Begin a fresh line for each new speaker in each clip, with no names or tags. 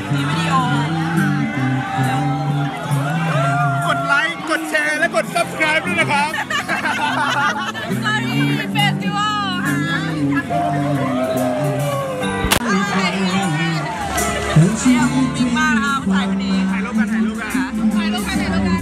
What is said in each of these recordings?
มีวิดีโอกดไลค์กดแชร์และกด subscribe ด้วยนะครับ
Sorry Festival เนี่ยมุมนิ่งมากนะคะผู้ชายคนนี้ถ่ายรูปกันถ่ายรูปกันถ่ายรูปกันถ่ายรูปกัน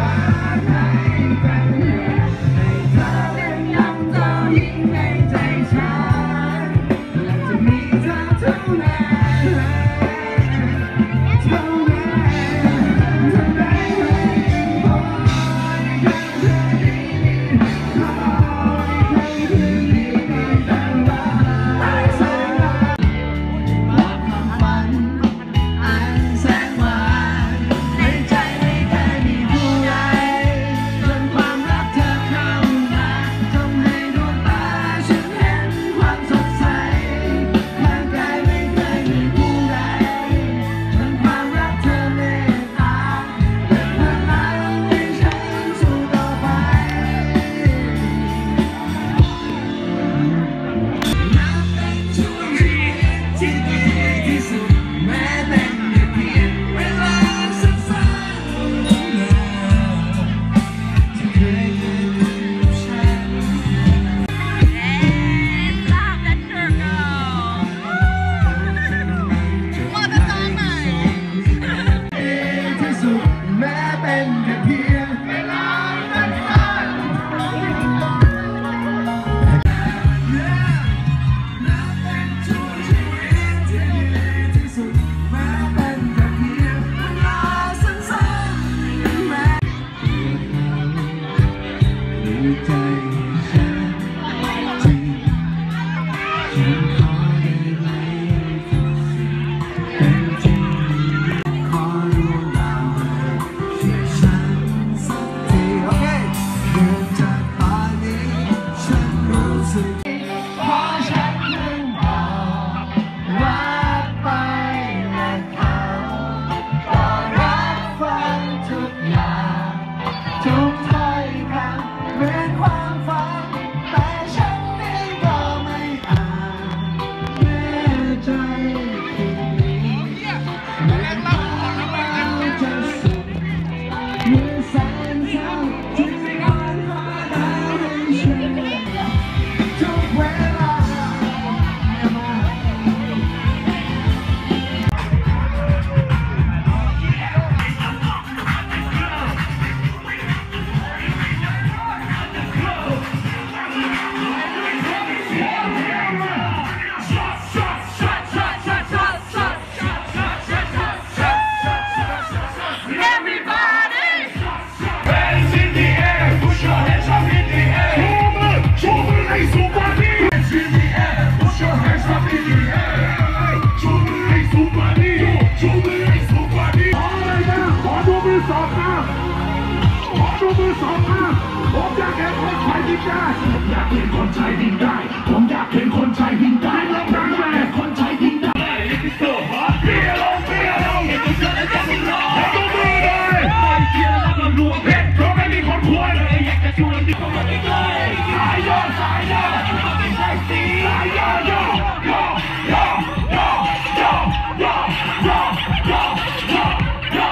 ผมอยากเห็นคนไทยบินได้ผมอยากเห็นคนไทยบินได้ผมอยากเห็นคนไทยบินได้แล้วแรงแรงคนไทยบินได้เปียลงเปียลงเห็นตัวเสือแล้วจะไม่รอเห็นตัวมือเลยเปียแล้วก็รวมเพชรเพราะไม่มีคนควรอยากจะชวนดิบมาใกล้ๆสายย่อสายย่อสายย่อย่อย่อย่อย่อย่อย่อย่อย่อย่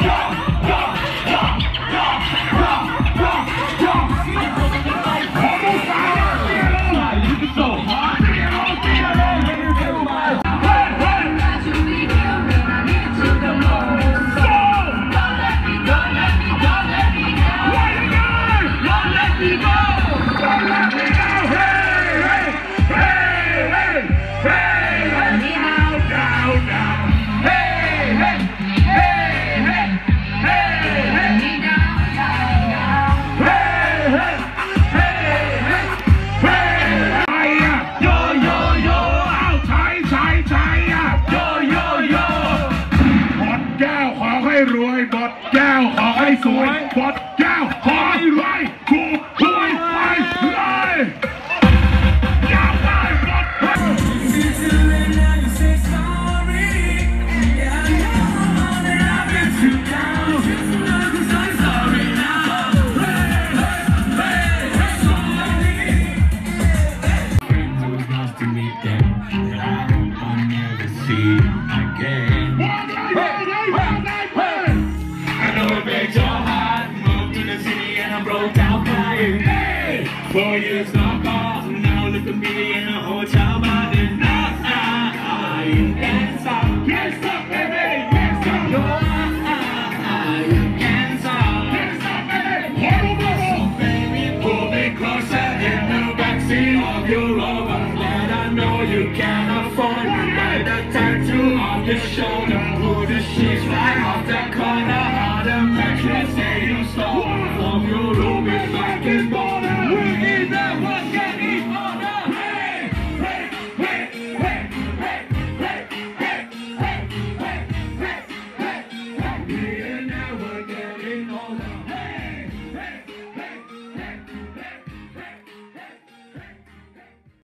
รวยบดแก้วขอให้สวยบดแก้วขอให้รวยถูกหวยไปเลยอยากได้บดsee again. go. You can't stop. Baby, pull me closer in the backseat of your Rover that I know you can't afford. By the tattoo on your shoulder, pull the sheets right off the corner.